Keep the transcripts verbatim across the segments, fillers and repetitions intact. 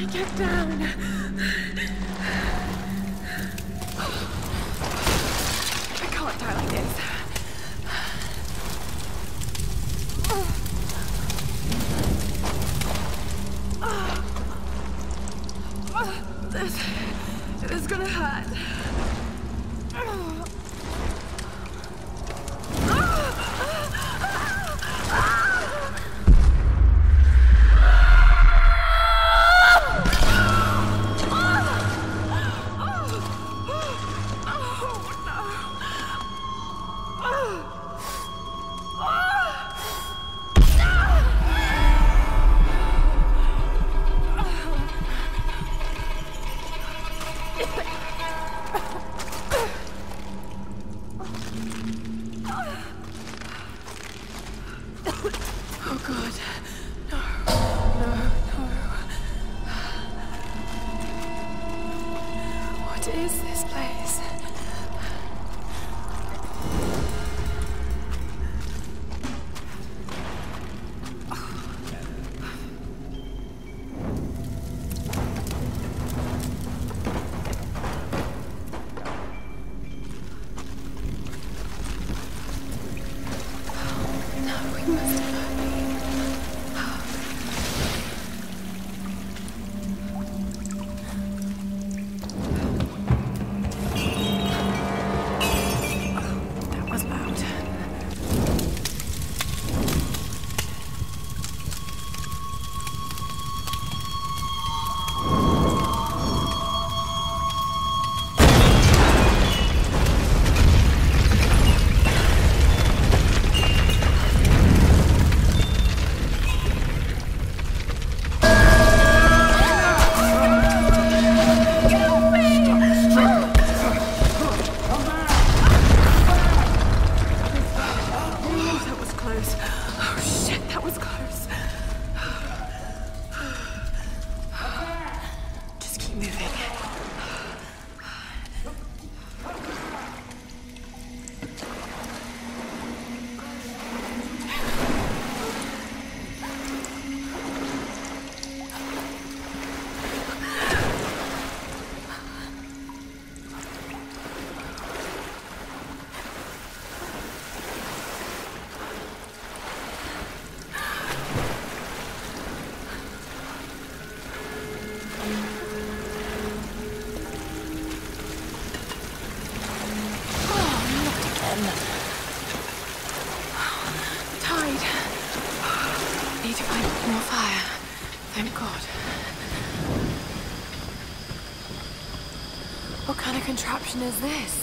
Get down. I can't die like this. This, it is gonna hurt. Oh God, no, no, no. What is this place? Tide. Need to find more fire. Thank God. What kind of contraption is this?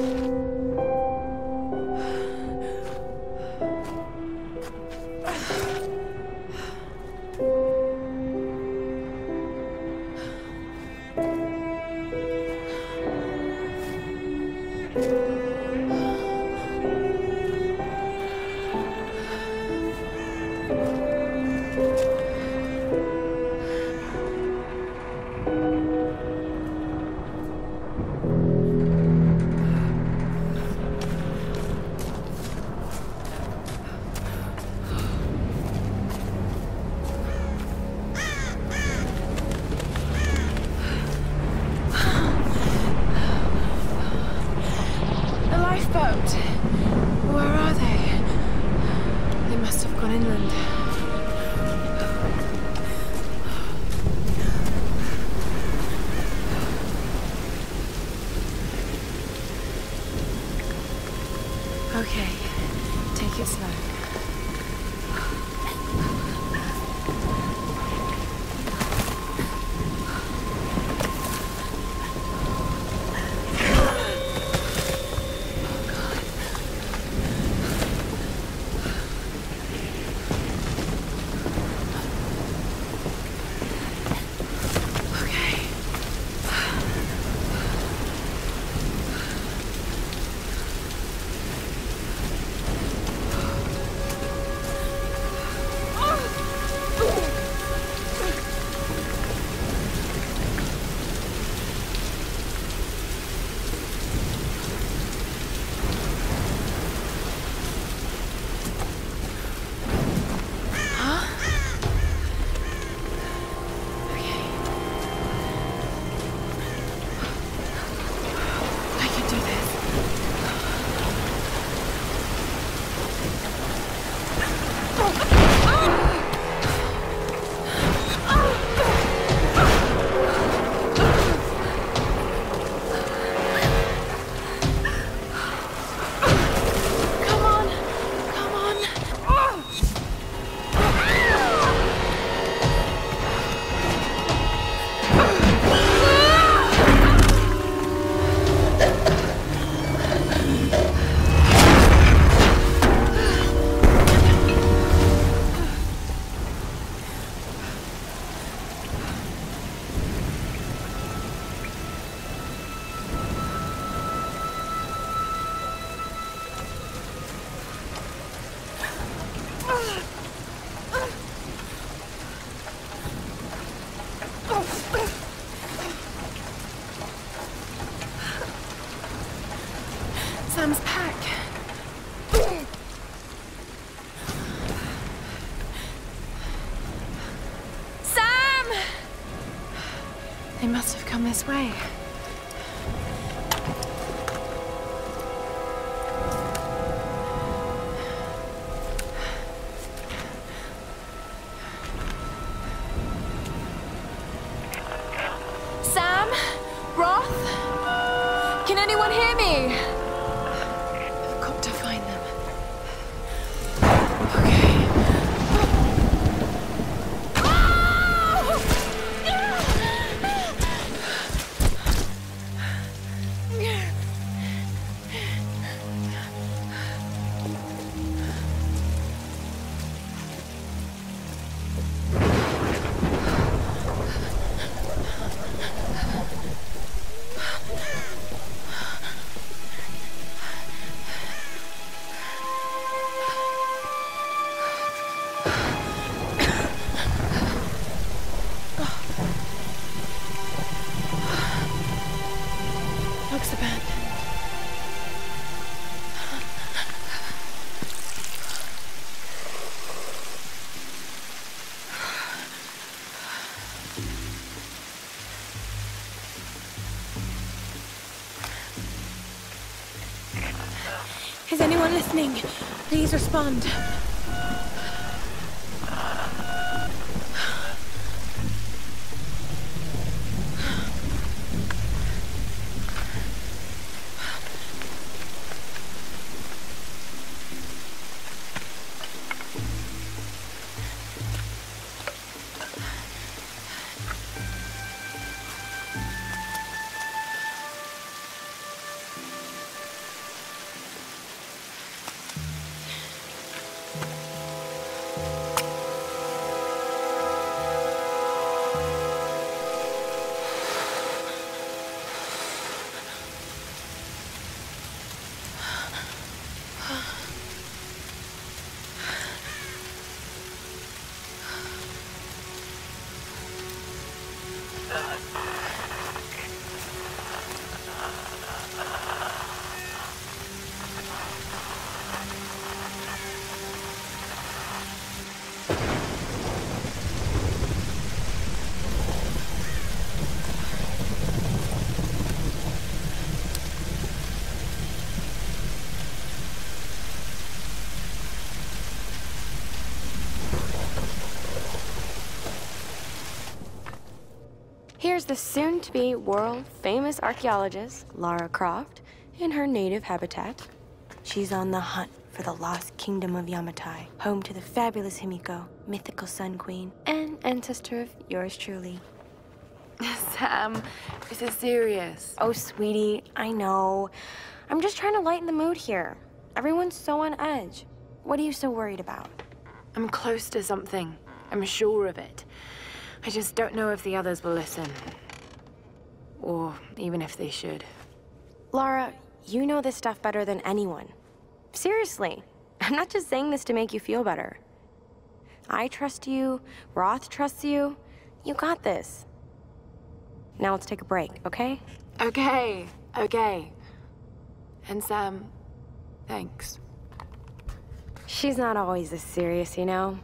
Okay, take it slow. Sam's pack. Sam! They must have come this way. Sam? Roth? Can anyone hear me? I've got to find them. Okay. Looks abandoned. Is anyone listening? Please respond. the soon-to-be world-famous archaeologist, Lara Croft, in her native habitat. She's on the hunt for the lost kingdom of Yamatai, home to the fabulous Himiko, mythical Sun Queen, and ancestor of yours truly. Sam, this is serious. Oh, sweetie, I know. I'm just trying to lighten the mood here. Everyone's so on edge. What are you so worried about? I'm close to something. I'm sure of it. I just don't know if the others will listen. Or even if they should. Lara, you know this stuff better than anyone. Seriously, I'm not just saying this to make you feel better. I trust you, Roth trusts you. You got this. Now let's take a break, okay? Okay, okay. And Sam, thanks. She's not always this serious, you know?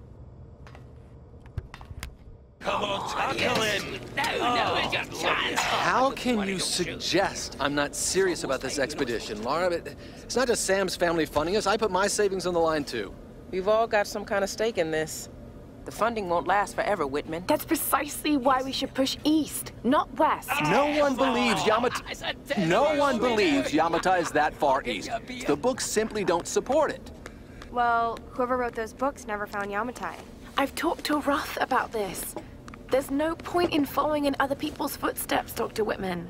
Come on, tackle it! No, no, it's your chance! How can you suggest I'm not serious about this expedition, Lara? It's not just Sam's family funding us. I put my savings on the line, too. We've all got some kind of stake in this. The funding won't last forever, Whitman. That's precisely why we should push east, not west. No one believes Yamatai. No one believes Yamatai is that far east. The books simply don't support it. Well, whoever wrote those books never found Yamatai. I've talked to Roth about this. There's no point in following in other people's footsteps, Doctor Whitman.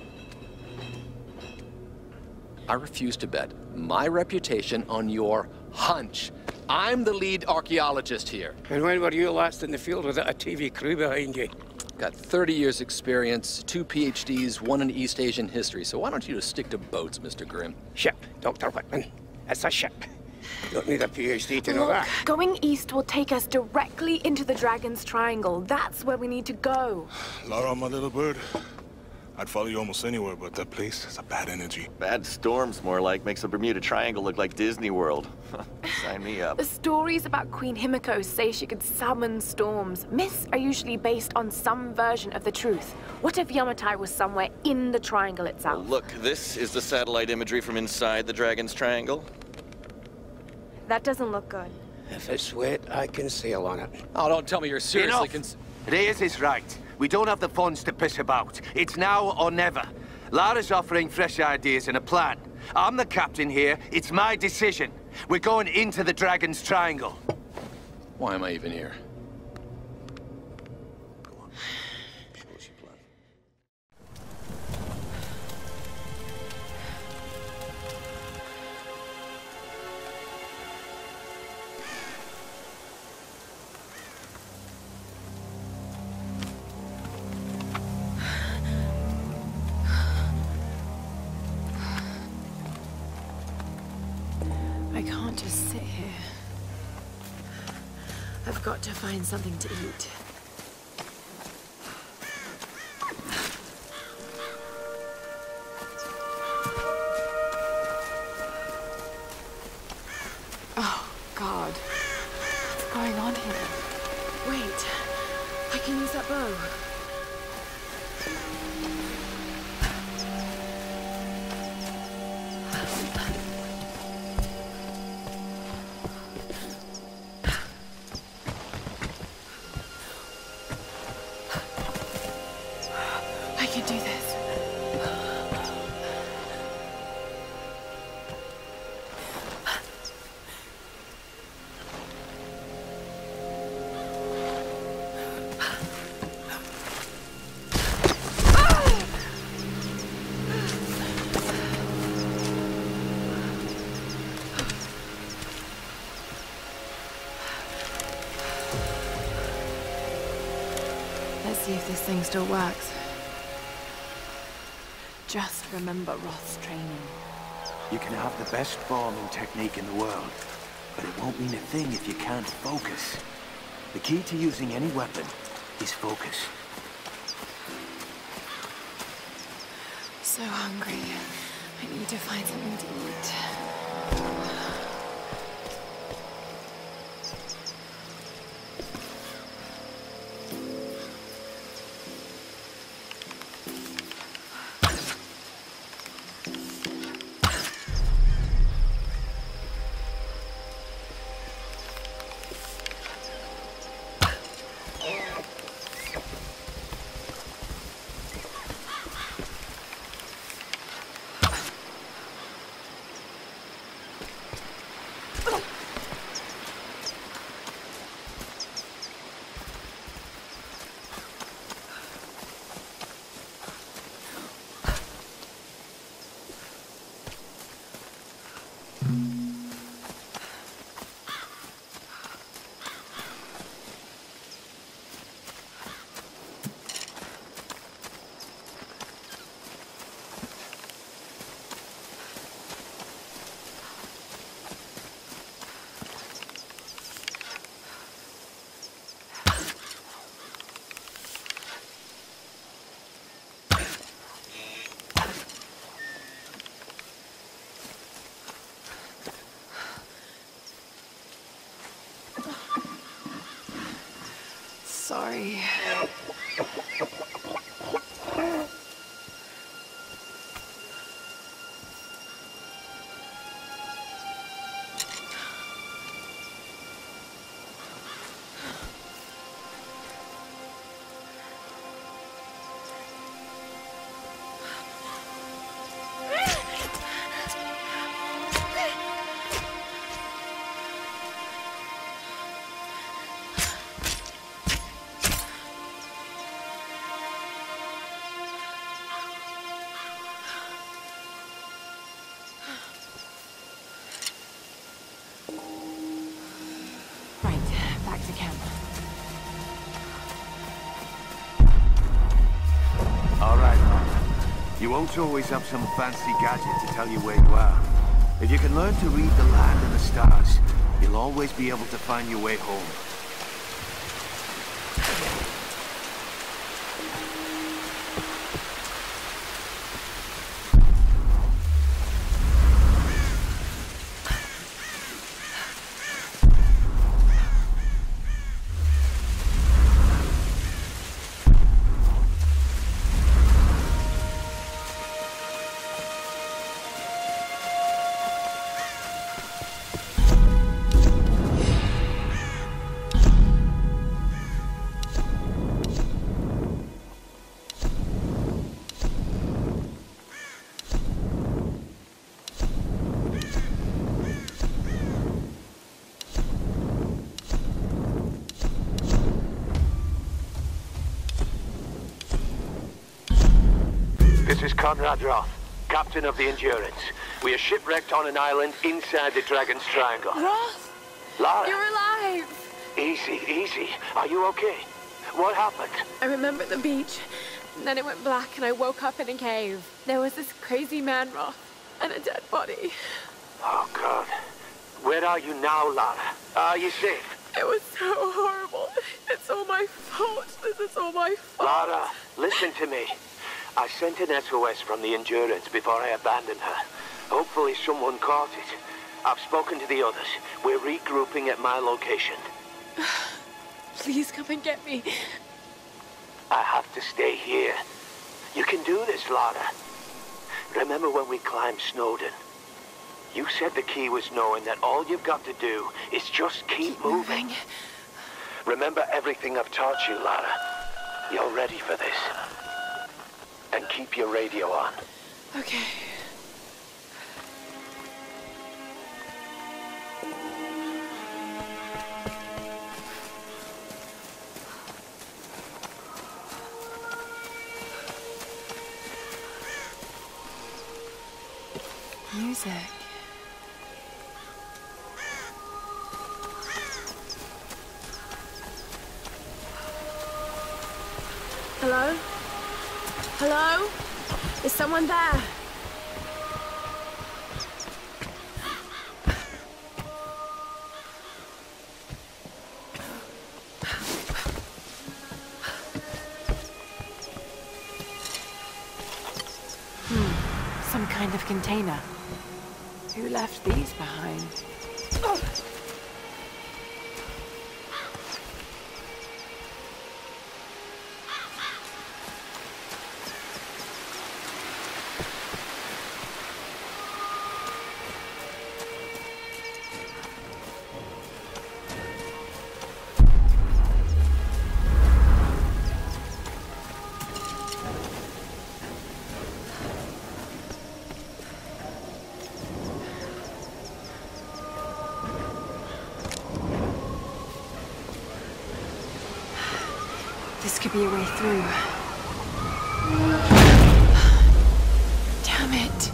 I refuse to bet my reputation on your hunch. I'm the lead archaeologist here. And when were you last in the field without a T V crew behind you? Got thirty years experience, two P H Ds, one in East Asian history, so why don't you just stick to boats, Mister Grimm? Ship, Doctor Whitman. It's a ship. You don't need a P H D to know Look, that. going east will take us directly into the Dragon's Triangle. That's where we need to go. Lara, my little bird. I'd follow you almost anywhere, but that place has a bad energy. Bad storms, more like. Makes the Bermuda Triangle look like Disney World. Sign me up. The stories about Queen Himiko say she could summon storms. Myths are usually based on some version of the truth. What if Yamatai was somewhere in the triangle itself? Well, look, this is the satellite imagery from inside the Dragon's Triangle. That doesn't look good. If it's wet, I can sail on it. Oh, don't tell me you're seriously Enough. Reyes is right. We don't have the funds to piss about. It's now or never. Lara's offering fresh ideas and a plan. I'm the captain here. It's my decision. We're going into the Dragon's Triangle. Why am I even here? I can't just sit here. I've got to find something to eat. Oh, God. What's going on here? Wait. I can use that bow. I can do this. Let's see if this thing still works. Just remember Roth's training. You can have the best bombing technique in the world, but it won't mean a thing if you can't focus. The key to using any weapon is focus. So hungry. I need to find something to eat. sorry. You won't always have some fancy gadget to tell you where you are. If you can learn to read the land and the stars, you'll always be able to find your way home. This is Conrad Roth, captain of the Endurance. We are shipwrecked on an island inside the Dragon's Triangle. Roth! Lara! You're alive! Easy, easy. Are you okay? What happened? I remember the beach, and then it went black and I woke up in a cave. There was this crazy man, Roth, and a dead body. Oh, God. Where are you now, Lara? Are you safe? It was so horrible. It's all my fault. This is all my fault. Lara, listen to me. I sent an S O S from the Endurance before I abandoned her. Hopefully someone caught it. I've spoken to the others. We're regrouping at my location. Please come and get me. I have to stay here. You can do this, Lara. Remember when we climbed Snowden? You said the key was knowing that all you've got to do is just keep, keep moving. moving. Remember everything I've taught you, Lara. You're ready for this. And keep your radio on. Okay. Music. Hello? Hello? Is someone there? Hmm. Some kind of container. Who left these behind? Oh. This could be a way through. Damn it.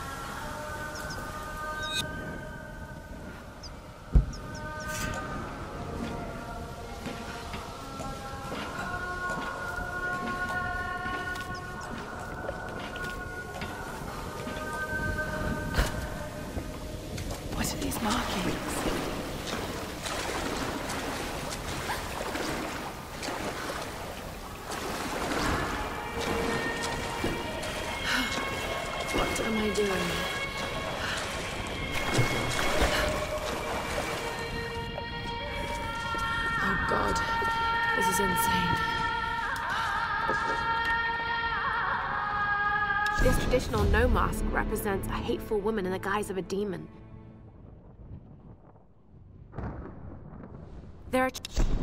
What are these markings? What am I doing? Oh God, this is insane. traditional no mask represents a hateful woman in the guise of a demon. There are...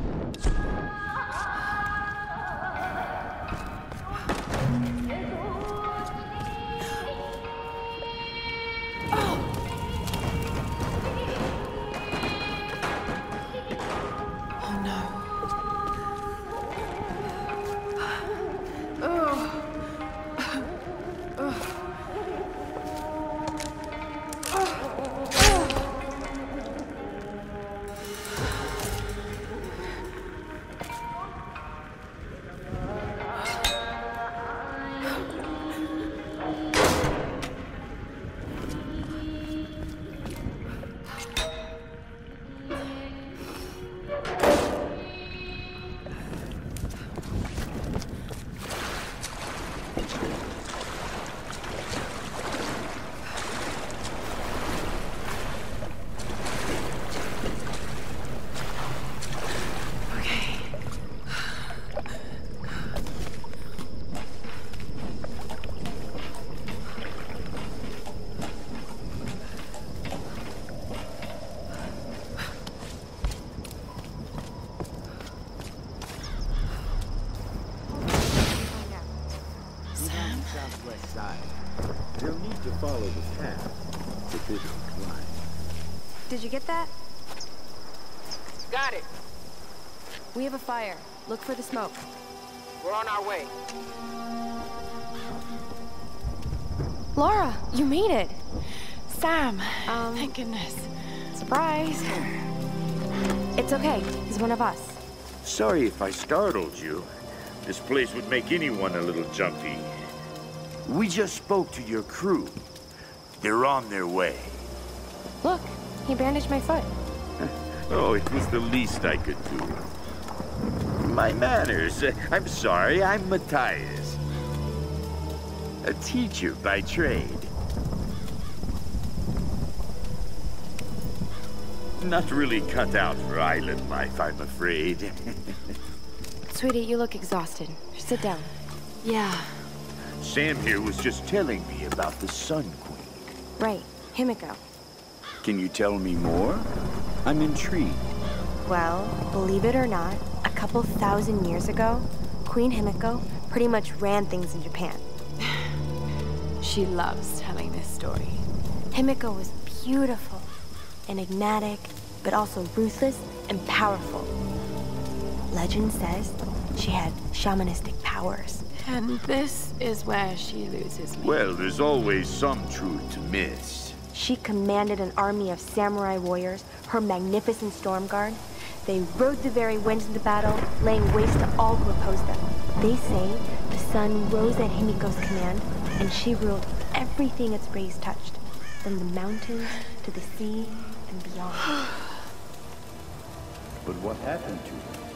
Did you get that? Got it. We have a fire. Look for the smoke. We're on our way. Lara, you made it. Sam, Um, thank goodness. Surprise. It's okay. He's one of us. Sorry if I startled you. This place would make anyone a little jumpy. We just spoke to your crew. They're on their way. Look, he bandaged my foot. Oh, it was the least I could do. My manners. I'm sorry, I'm Matthias. A teacher by trade. Not really cut out for island life, I'm afraid. Sweetie, you look exhausted. Sit down. Yeah. Sam here was just telling me about the Sun Queen. Right, Himiko. Can you tell me more? I'm intrigued. Well, believe it or not, a couple thousand years ago, Queen Himiko pretty much ran things in Japan. She loves telling this story. Himiko was beautiful, enigmatic, but also ruthless and powerful. Legend says she had shamanistic powers. And this is where she loses me. Well, there's always some truth to miss. She commanded an army of samurai warriors, her magnificent storm guard. They rode the very winds into battle, laying waste to all who opposed them. They say the sun rose at Himiko's command, and she ruled everything its rays touched, from the mountains to the sea and beyond. But what happened to her?